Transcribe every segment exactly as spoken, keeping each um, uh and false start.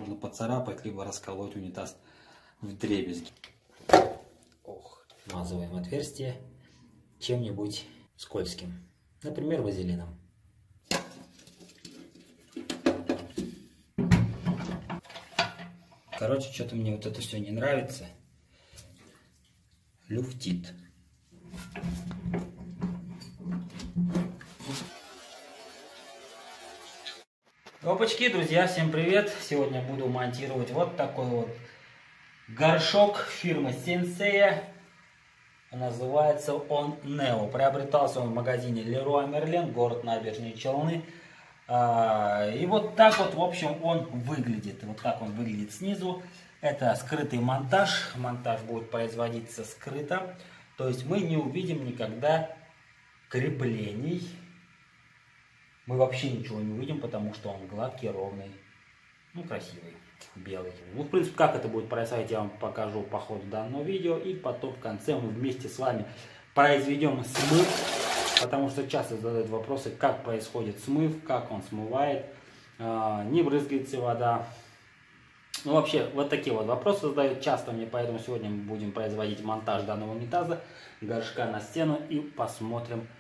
можно поцарапать, либо расколоть унитаз вдребезги. Ох, смазываем отверстие чем-нибудь скользким, например, вазелином. Короче, что-то мне вот это все не нравится. Люфтит. Опачки, друзья, всем привет! Сегодня буду монтировать вот такой вот горшок фирмы Sensei. Называется он Neo. Приобретался он в магазине Leroy Merlin, город Набережные Челны. И вот так вот, в общем, он выглядит. Вот так он выглядит снизу. Это скрытый монтаж. Монтаж будет производиться скрыто. То есть мы не увидим никогда креплений. Мы вообще ничего не увидим, потому что он гладкий, ровный, ну, красивый, белый. Ну, в принципе, как это будет происходить, я вам покажу по ходу данного видео. И потом в конце мы вместе с вами произведем смыв. Потому что часто задают вопросы, как происходит смыв, как он смывает, не брызгается вода. Ну, вообще, вот такие вот вопросы задают часто мне, поэтому сегодня мы будем производить монтаж данного унитаза, горшка на стену, и посмотрим,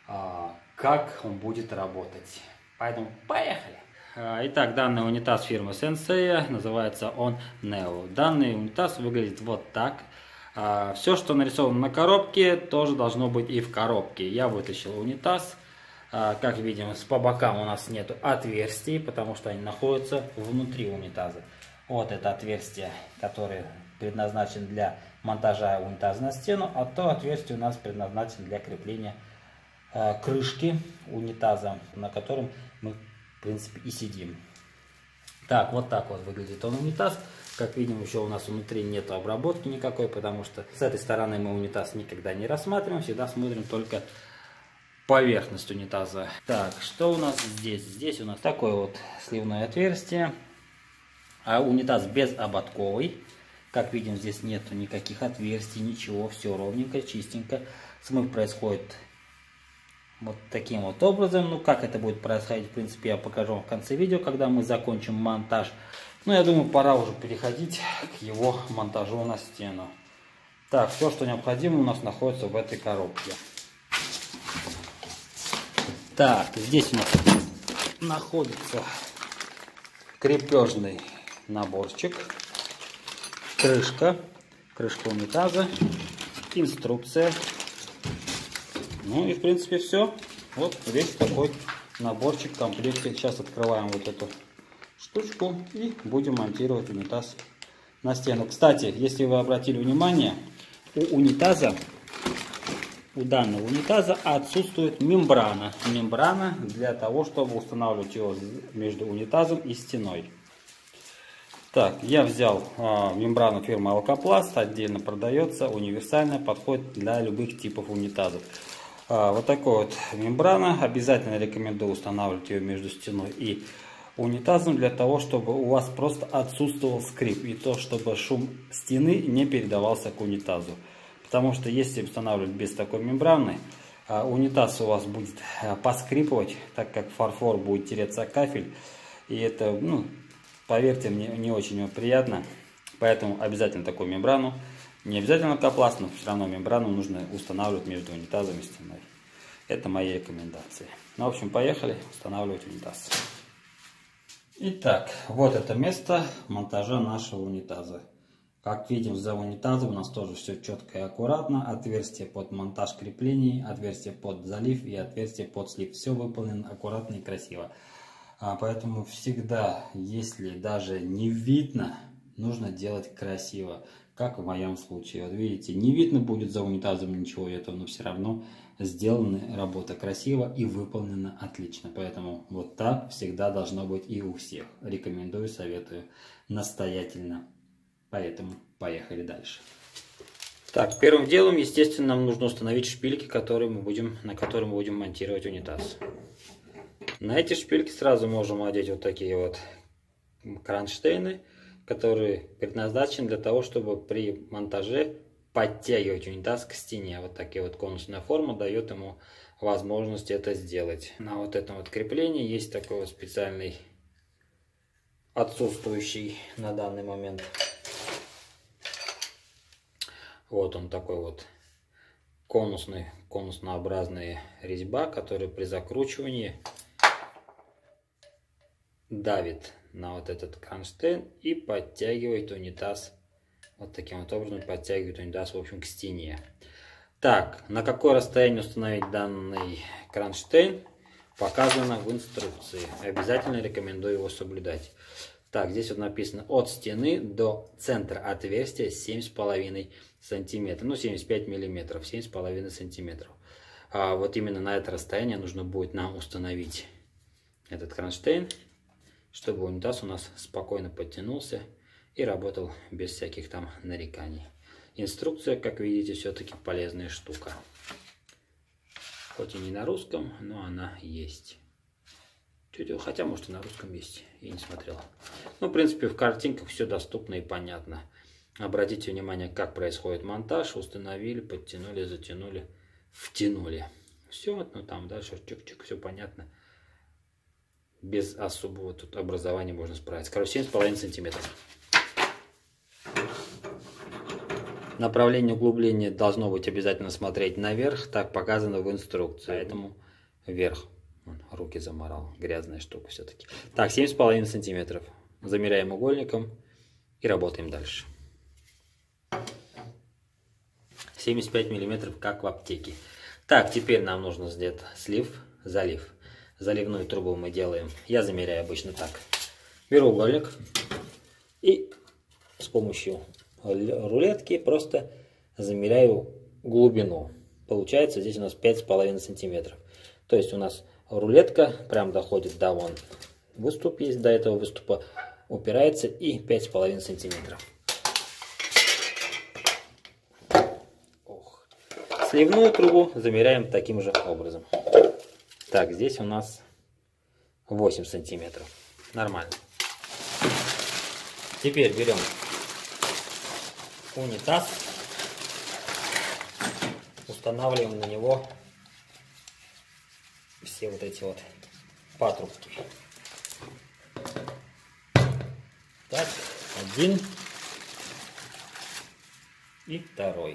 как он будет работать. Поэтому поехали! Итак, данный унитаз фирмы Sensei, называется он Neo. Данный унитаз выглядит вот так. Все, что нарисовано на коробке, тоже должно быть и в коробке. Я вытащил унитаз. Как видим, по бокам у нас нет отверстий, потому что они находятся внутри унитаза. Вот это отверстие, которое предназначено для монтажа унитаза на стену, а то отверстие у нас предназначено для крепления крышки унитаза, на котором мы, в принципе, и сидим. Так, вот так вот выглядит он, унитаз. Как видим, еще у нас внутри нет обработки никакой, потому что с этой стороны мы унитаз никогда не рассматриваем, всегда смотрим только поверхность унитаза. Так, что у нас здесь? Здесь у нас такое вот сливное отверстие. А унитаз безободковый. Как видим, здесь нету никаких отверстий, ничего, все ровненько, чистенько. Смыв происходит вот таким вот образом. Ну, как это будет происходить, в принципе, я покажу вам в конце видео, когда мы закончим монтаж. Ну, я думаю, пора уже переходить к его монтажу на стену. Так, все, что необходимо, у нас находится в этой коробке. Так, здесь у нас находится крепежный наборчик, крышка, крышка унитаза, инструкция. Ну и в принципе все. Вот весь такой наборчик, комплект. Сейчас открываем вот эту штучку и будем монтировать унитаз на стену. Кстати, если вы обратили внимание, у унитаза, у данного унитаза отсутствует мембрана. Мембрана для того, чтобы устанавливать его между унитазом и стеной. Так, я взял а, мембрану фирмы Алкопласт, отдельно продается, универсальная, подходит для любых типов унитазов. А, вот такой вот мембрана, обязательно рекомендую устанавливать ее между стеной и унитазом, для того, чтобы у вас просто отсутствовал скрип, и то, чтобы шум стены не передавался к унитазу. Потому что если устанавливать без такой мембраны, а, унитаз у вас будет а, поскрипывать, так как фарфор будет тереться о кафель, и это, ну, поверьте мне, не очень приятно. Поэтому обязательно такую мембрану. Не обязательно Алкопласт, но все равно мембрану нужно устанавливать между унитазом и стеной. Это мои рекомендации. Ну, в общем, поехали устанавливать унитаз. Итак, вот это место монтажа нашего унитаза. Как видим, за унитазом у нас тоже все четко и аккуратно. Отверстие под монтаж креплений, отверстие под залив и отверстие под слив. Все выполнено аккуратно и красиво. А поэтому всегда, если даже не видно, нужно делать красиво. Как в моем случае. Вот видите, не видно будет за унитазом ничего этого, но все равно сделана работа красиво и выполнена отлично. Поэтому вот так всегда должно быть и у всех. Рекомендую, советую настоятельно. Поэтому поехали дальше. Так, первым делом, естественно, нам нужно установить шпильки, которые мы будем, на которые мы будем монтировать унитаз. На эти шпильки сразу можем одеть вот такие вот кронштейны, которые предназначены для того, чтобы при монтаже подтягивать унитаз к стене. Вот такие вот конусная форма дает ему возможность это сделать. На вот этом вот креплении есть такой вот специальный отсутствующий на данный момент. Вот он такой вот конусный, конуснообразная резьба, которая при закручивании давит на вот этот кронштейн и подтягивает унитаз. Вот таким вот образом подтягивает унитаз, в общем, к стене. Так, на какое расстояние установить данный кронштейн, показано в инструкции. Обязательно рекомендую его соблюдать. Так, здесь вот написано от стены до центра отверстия семь с половиной сантиметров. Ну, семьдесят пять миллиметров, семь с половиной сантиметров. А вот именно на это расстояние нужно будет нам установить этот кронштейн, чтобы унитаз у нас спокойно подтянулся и работал без всяких там нареканий. Инструкция, как видите, все-таки полезная штука. Хоть и не на русском, но она есть. Хотя, может, и на русском есть. Я не смотрел. Ну, в принципе, в картинках все доступно и понятно. Обратите внимание, как происходит монтаж. Установили, подтянули, затянули, втянули. Все, ну там дальше чик-чик, все понятно. Без особого тут образования можно справиться. Короче, семь с половиной сантиметров. Направление углубления должно быть обязательно смотреть наверх. Так показано в инструкции. Поэтому вверх. Руки заморал. Грязная штука все-таки. Так, семь с половиной сантиметров. Замеряем угольником и работаем дальше. семьдесят пять миллиметров, как в аптеке. Так, теперь нам нужно сделать слив, залив. Заливную трубу мы делаем. Я замеряю обычно так. Беру угольник и с помощью рулетки просто замеряю глубину. Получается здесь у нас пять с половиной сантиметров. То есть у нас рулетка прям доходит до вон. Выступ есть, до этого выступа упирается и пять с половиной сантиметров. Ох. Сливную трубу замеряем таким же образом. Так, здесь у нас восемь сантиметров. Нормально. Теперь берем унитаз, устанавливаем на него все вот эти вот патрубки. Так, один и второй.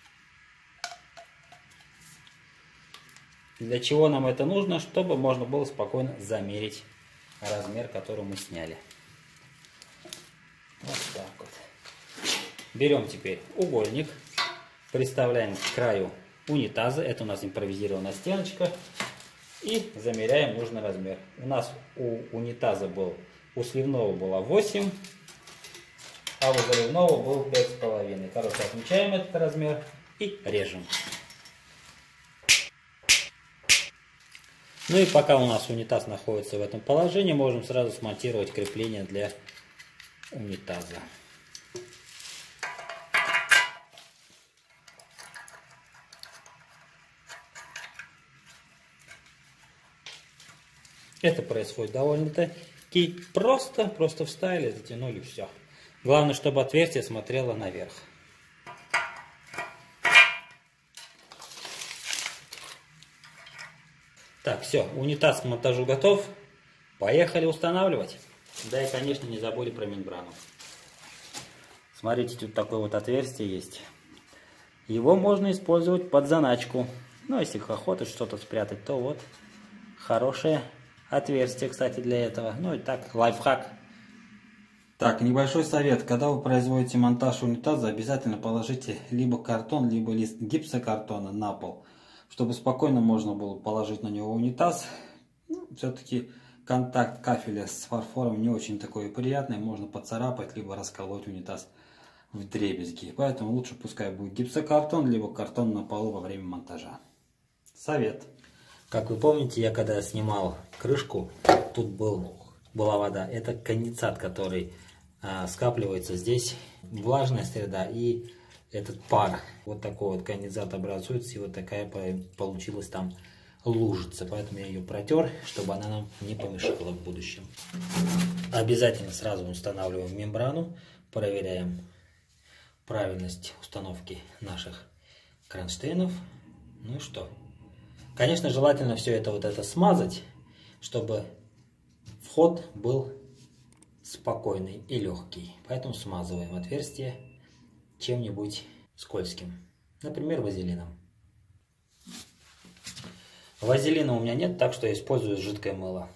Для чего нам это нужно? Чтобы можно было спокойно замерить размер, который мы сняли. Вот так вот. Берем теперь угольник, приставляем к краю унитаза. Это у нас импровизированная стеночка. И замеряем нужный размер. У нас у унитаза был, у сливного было восемь, а у заливного был пять с половиной. Короче, отмечаем этот размер и режем. Ну и пока у нас унитаз находится в этом положении, можем сразу смонтировать крепление для унитаза. Это происходит довольно-таки просто. Просто вставили, затянули, все. Главное, чтобы отверстие смотрело наверх. Так, все, унитаз к монтажу готов. Поехали устанавливать. Да и, конечно, не забыли про мембрану. Смотрите, тут такое вот отверстие есть. Его можно использовать под заначку. Ну, если охота что-то спрятать, то вот хорошее отверстие, кстати, для этого. Ну и так, лайфхак. Так, небольшой совет. Когда вы производите монтаж унитаза, обязательно положите либо картон, либо лист гипсокартона на пол, чтобы спокойно можно было положить на него унитаз. Ну, все-таки контакт кафеля с фарфором не очень такой приятный. Можно поцарапать, либо расколоть унитаз вдребезги. Поэтому лучше пускай будет гипсокартон, либо картон на полу во время монтажа. Совет. Как вы помните, я когда снимал крышку, тут был, была вода. Это конденсат, который а, скапливается здесь. Влажная среда и этот пар. Вот такой вот конденсат образуется. И вот такая получилась там лужица. Поэтому я ее протер, чтобы она нам не помешала в будущем. Обязательно сразу устанавливаем мембрану. Проверяем правильность установки наших кронштейнов. Ну и что? Конечно, желательно все это вот это смазать, чтобы вход был спокойный и легкий. Поэтому смазываем отверстие чем-нибудь скользким. Например, вазелином. Вазелина у меня нет, так что я использую жидкое мыло.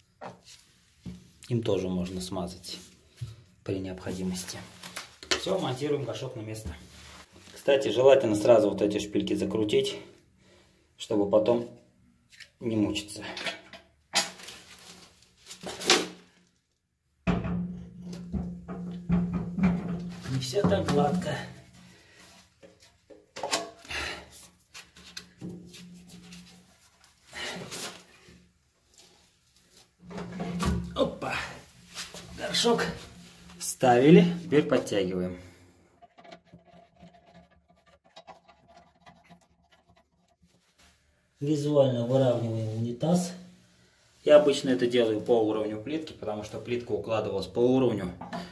Им тоже можно смазать при необходимости. Все, монтируем горшок на место. Кстати, желательно сразу вот эти шпильки закрутить, чтобы потом не мучиться. Не все так гладко. Опа! Горшок ставили, теперь подтягиваем. Визуально выравниваем унитаз. Я обычно это делаю по уровню плитки, потому что плитка укладывалась по уровню.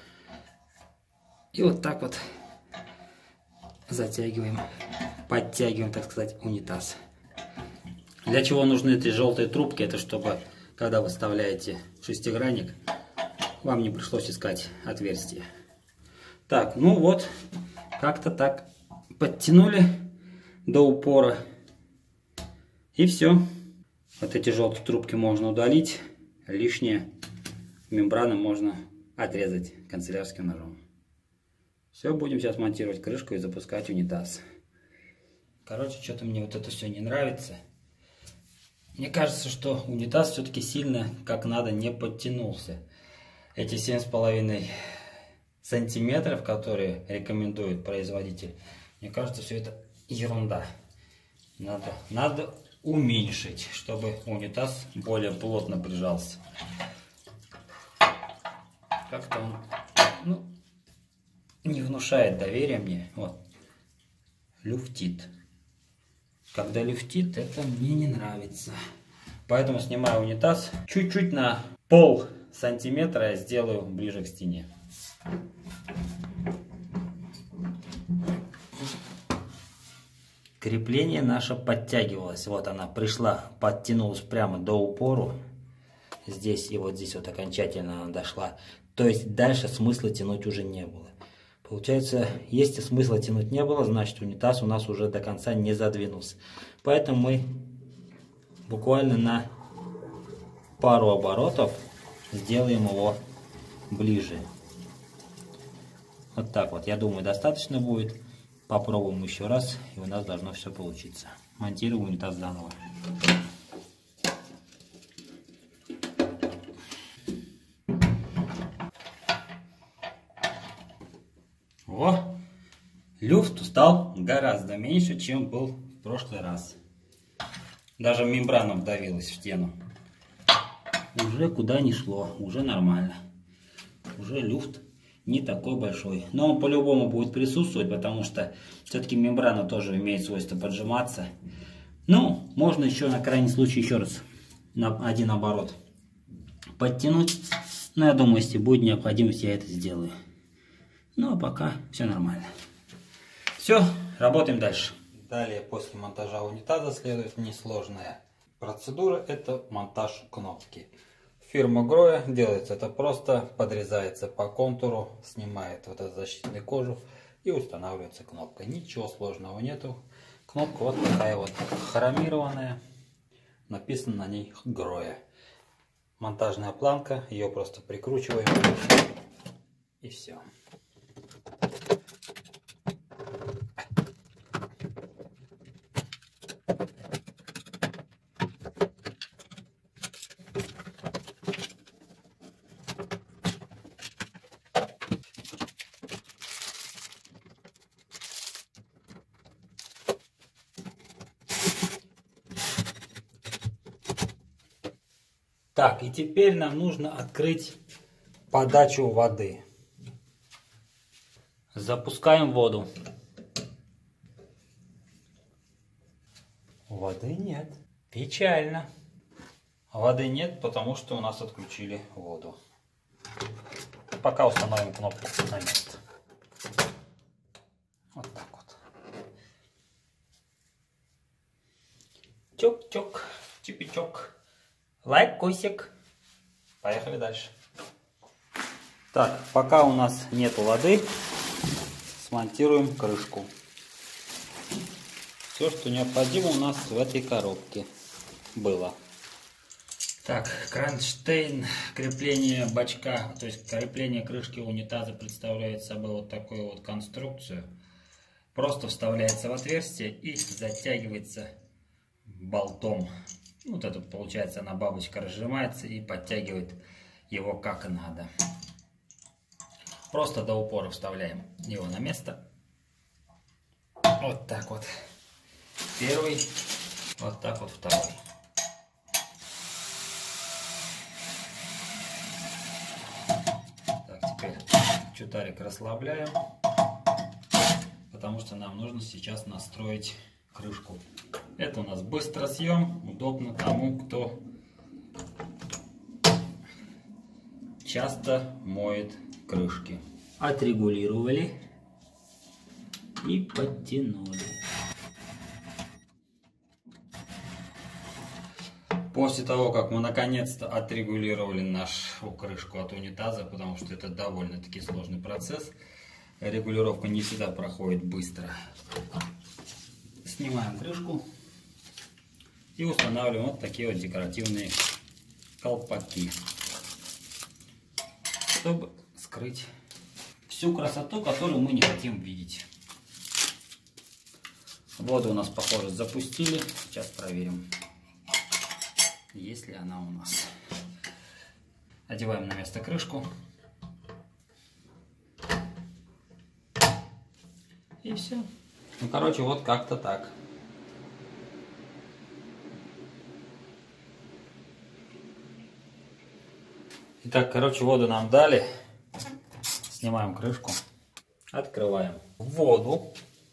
И вот так вот затягиваем, подтягиваем, так сказать, унитаз. Для чего нужны эти желтые трубки? Это чтобы, когда вы вставляете шестигранник, вам не пришлось искать отверстие. Так, ну вот, как-то так подтянули до упора. И все. Вот эти желтые трубки можно удалить. Лишние мембраны можно отрезать канцелярским ножом. Все, будем сейчас монтировать крышку и запускать унитаз. Короче, что-то мне вот это все не нравится. Мне кажется, что унитаз все-таки сильно как надо не подтянулся. Эти семь с половиной сантиметров, которые рекомендует производитель, мне кажется, все это ерунда. Надо, надо уменьшить, чтобы унитаз более плотно прижался. Как-то он, ну, не внушает доверия мне. Вот. Люфтит. Когда люфтит, это мне не нравится. Поэтому снимаю унитаз. Чуть-чуть на пол сантиметра я сделаю ближе к стене. Крепление наше подтягивалось. Вот она пришла, подтянулась прямо до упору. Здесь и вот здесь вот окончательно она дошла. То есть дальше смысла тянуть уже не было. Получается, если смысла тянуть не было, значит унитаз у нас уже до конца не задвинулся. Поэтому мы буквально на пару оборотов сделаем его ближе. Вот так вот. Я думаю, достаточно будет. Попробуем еще раз, и у нас должно все получиться. Монтируем унитаз заново. О, люфт стал гораздо меньше, чем был в прошлый раз. Даже мембрана вдавилась в стену. Уже куда ни шло, уже нормально. Уже люфт не такой большой. Но он по-любому будет присутствовать, потому что все-таки мембрана тоже имеет свойство поджиматься. Ну, можно еще на крайний случай еще раз на один оборот подтянуть. Но я думаю, если будет необходимость, я это сделаю. Ну, а пока все нормально. Все, работаем дальше. Далее, после монтажа унитаза следует несложная процедура. Это монтаж кнопки. Фирма Гроя делается это просто. Подрезается по контуру, снимает вот эту защитную кожу и устанавливается кнопка. Ничего сложного нету. Кнопка вот такая вот хромированная. Написано на ней Гроя. Монтажная планка. Ее просто прикручиваем. И все. Так, и теперь нам нужно открыть подачу воды. Запускаем воду. Воды нет. Печально. Воды нет, потому что у нас отключили воду. Пока установим кнопку на место. Вот так вот. Чок-чок, чипичок. Лайк, косик. Поехали дальше. Так, пока у нас нет воды, смонтируем крышку. Все, что необходимо у нас в этой коробке было. Так, кронштейн, крепление бачка, то есть крепление крышки унитаза представляет собой вот такую вот конструкцию. Просто вставляется в отверстие и затягивается болтом. Вот это получается, она бабочка разжимается и подтягивает его как надо. Просто до упора вставляем его на место. Вот так вот. Первый, вот так вот второй. Так, теперь чутарик расслабляем, потому что нам нужно сейчас настроить крышку. Это у нас быстросъем, удобно тому, кто часто моет крышки. Отрегулировали и подтянули. После того, как мы наконец-то отрегулировали нашу крышку от унитаза, потому что это довольно-таки сложный процесс, регулировка не всегда проходит быстро. Снимаем крышку и устанавливаем вот такие вот декоративные колпаки, чтобы скрыть всю красоту, которую мы не хотим видеть. Воду у нас, похоже, запустили. Сейчас проверим, есть ли она у нас. Одеваем на место крышку. И все. Ну, короче, вот как-то так. Итак, короче, воду нам дали. Снимаем крышку. Открываем воду.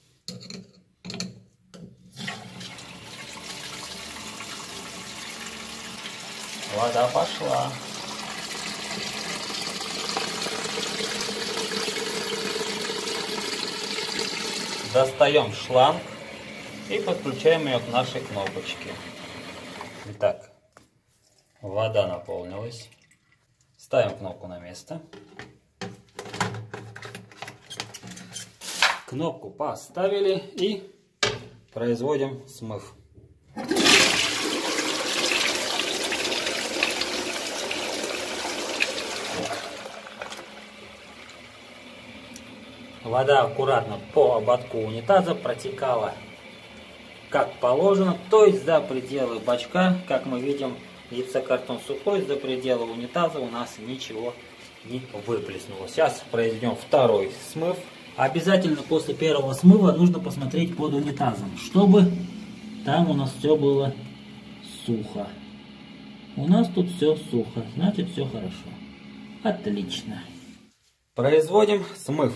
Вода пошла. Достаем шланг и подключаем ее к нашей кнопочке. Итак, вода наполнилась. Ставим кнопку на место. Кнопку поставили и производим смыв. Вода аккуратно по ободку унитаза протекала как положено, то есть за пределы бачка. Как мы видим, гипсокартон сухой, за пределы унитаза у нас ничего не выплеснуло. Сейчас произведем второй смыв. Обязательно после первого смыва нужно посмотреть под унитазом, чтобы там у нас все было сухо. У нас тут все сухо, значит все хорошо. Отлично. Производим смыв.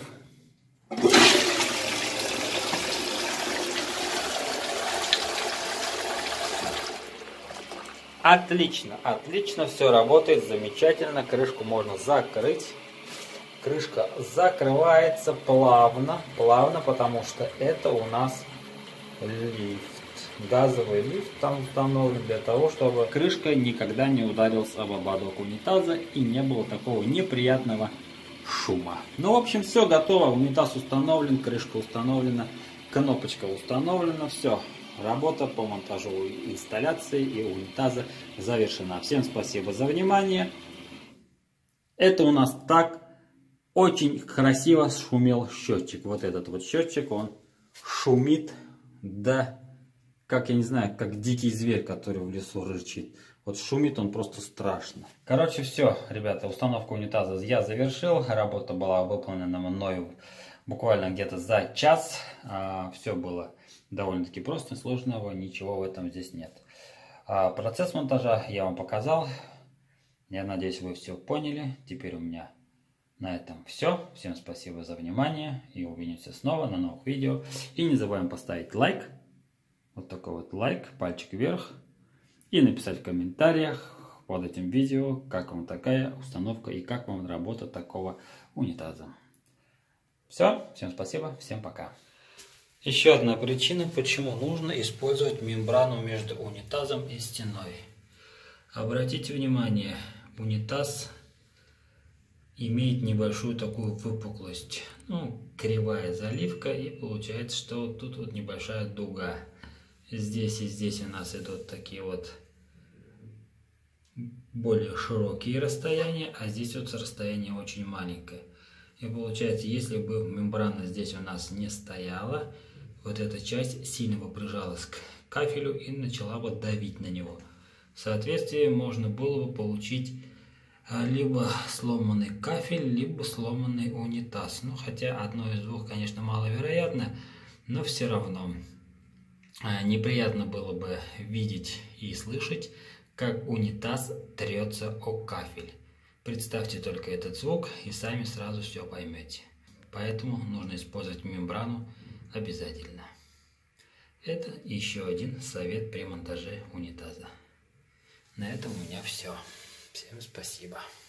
Отлично, отлично, все работает замечательно. Крышку можно закрыть. Крышка закрывается плавно, плавно, потому что это у нас лифт. Газовый лифт там установлен для того, чтобы крышка никогда не ударилась об ободок унитаза и не было такого неприятного шума. Ну, в общем, все готово. Унитаз установлен, крышка установлена, кнопочка установлена, все. Работа по монтажу инсталляции и унитаза завершена. Всем спасибо за внимание. Это у нас так очень красиво шумел счетчик. Вот этот вот счетчик, он шумит, да, как я не знаю, как дикий зверь, который в лесу рычит. Вот шумит он просто страшно. Короче, все, ребята, установку унитаза я завершил. Работа была выполнена мною буквально где-то за час. Все было довольно-таки просто, сложного ничего в этом здесь нет. Процесс монтажа я вам показал. Я надеюсь, вы все поняли. Теперь у меня на этом все. Всем спасибо за внимание. И увидимся снова на новых видео. И не забываем поставить лайк. Вот такой вот лайк, пальчик вверх. И написать в комментариях под этим видео, как вам такая установка и как вам работа такого унитаза. Все. Всем спасибо. Всем пока. Еще одна причина, почему нужно использовать мембрану между унитазом и стеной. Обратите внимание, унитаз имеет небольшую такую выпуклость, ну, кривая заливка, и получается, что вот тут вот небольшая дуга. Здесь и здесь у нас идут такие вот более широкие расстояния, а здесь вот расстояние очень маленькое. И получается, если бы мембрана здесь у нас не стояла, вот эта часть сильно бы прижалась к кафелю и начала бы давить на него. В соответствии можно было бы получить либо сломанный кафель, либо сломанный унитаз. Ну, хотя одно из двух, конечно, маловероятно, но все равно неприятно было бы видеть и слышать, как унитаз трется о кафель. Представьте только этот звук и сами сразу все поймете. Поэтому нужно использовать мембрану обязательно. Это еще один совет при монтаже унитаза. На этом у меня все. Всем спасибо.